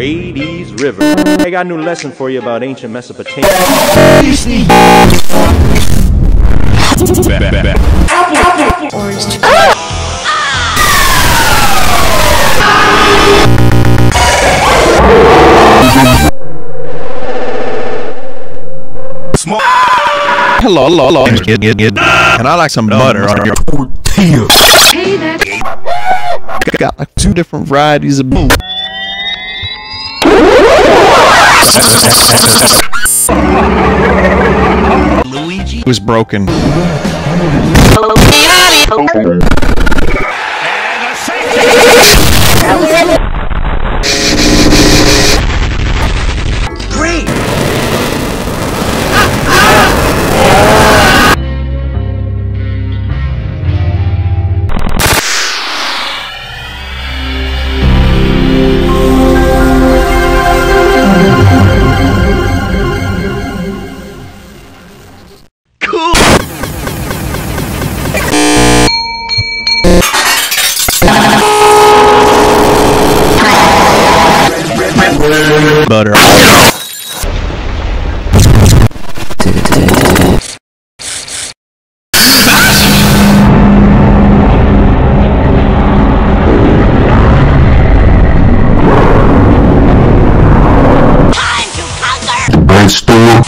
Euphrates River. I got a new lesson for you about ancient Mesopotamia. Orange. Hello. And I like some butter on your tortilla. Hey, that's Got like 2 different varieties of boom. Luigi Was broken. great. Butter. Store